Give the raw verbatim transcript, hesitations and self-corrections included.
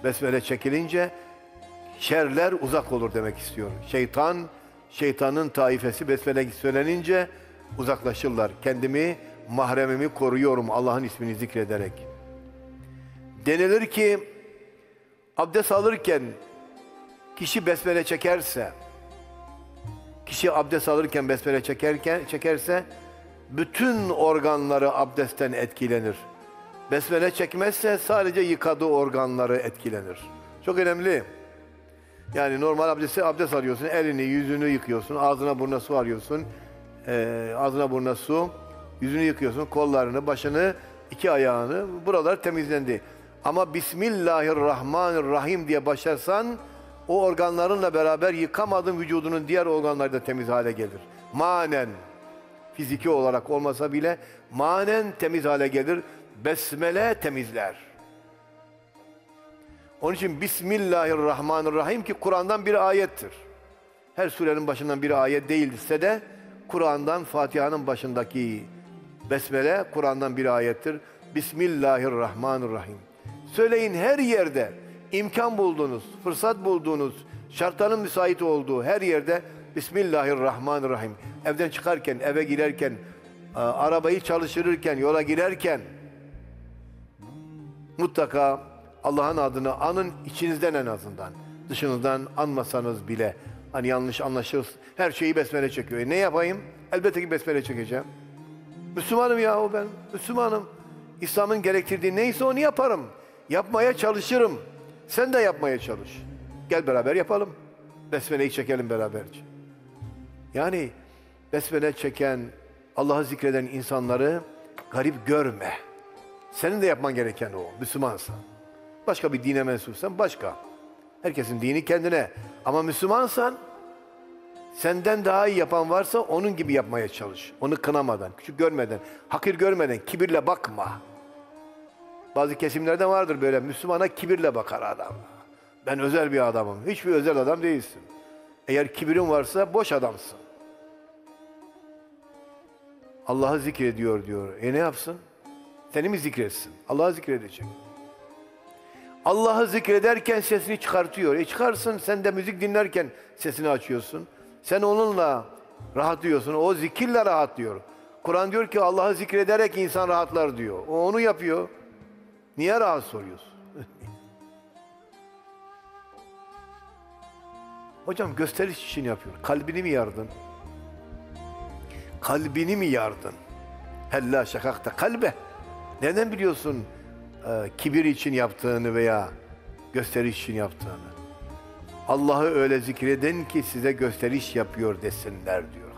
Besmele çekilince şerler uzak olur demek istiyor. Şeytan, şeytanın taifesi besmele söylenince uzaklaşırlar. Kendimi, mahremimi koruyorum Allah'ın ismini zikrederek. Denilir ki abdest alırken kişi besmele çekerse, kişi abdest alırken besmele çekerken çekerse bütün organları abdestten etkilenir. Besmele çekmezse sadece yıkadığı organları etkilenir. Çok önemli. Yani normal abdesti abdest alıyorsun, elini, yüzünü yıkıyorsun, ağzına burnuna su alıyorsun, e, ağzına burnuna su, yüzünü yıkıyorsun, kollarını, başını, iki ayağını, buralar temizlendi. Ama Bismillahirrahmanirrahim diye başlarsan, o organlarınla beraber yıkamadığın vücudunun diğer organları da temiz hale gelir. Manen, fiziki olarak olmasa bile manen temiz hale gelir. Besmele temizler. Onun için Bismillahirrahmanirrahim ki Kur'an'dan bir ayettir. Her surenin başından bir ayet değilse de Kur'an'dan, Fatiha'nın başındaki Besmele Kur'an'dan bir ayettir. Bismillahirrahmanirrahim. Söyleyin, her yerde imkan bulduğunuz, fırsat bulduğunuz, şartların müsait olduğu her yerde Bismillahirrahmanirrahim. Evden çıkarken, eve girerken, arabayı çalıştırırken, yola girerken mutlaka Allah'ın adını anın, içinizden en azından. Dışınızdan anmasanız bile, hani yanlış anlaşılır, her şeyi besmele çekiyor. E ne yapayım? Elbette ki besmele çekeceğim. Müslümanım yahu ben, Müslümanım. İslam'ın gerektirdiği neyse onu yaparım. Yapmaya çalışırım. Sen de yapmaya çalış. Gel beraber yapalım. Besmele'yi çekelim beraberce. Yani besmele çeken, Allah'ı zikreden insanları garip görme. Senin de yapman gereken o, Müslümansan. Başka bir dine mensupsan başka. Herkesin dini kendine. Ama Müslümansan, senden daha iyi yapan varsa onun gibi yapmaya çalış. Onu kınamadan, küçük görmeden, hakir görmeden, kibirle bakma. Bazı kesimlerde vardır böyle, Müslümana kibirle bakar adam. Ben özel bir adamım. Hiçbir özel adam değilsin. Eğer kibirin varsa boş adamsın. Allah'ı zikrediyor diyor. E ne yapsın? Seni mi zikretsin? Allah'ı zikredecek. Allah'ı zikrederken sesini çıkartıyor. E çıkarsın, sen de müzik dinlerken sesini açıyorsun. Sen onunla rahatlıyorsun. O zikirle rahatlıyor. Kur'an diyor ki Allah'ı zikrederek insan rahatlar diyor. O onu yapıyor. Niye rahat soruyorsun? Hocam gösteriş için yapıyor. Kalbini mi yardın? Kalbini mi yardın? Hella şakakta kalbe. Nereden biliyorsun e, kibir için yaptığını veya gösteriş için yaptığını? Allah'ı öyle zikreden ki size gösteriş yapıyor desinler diyor.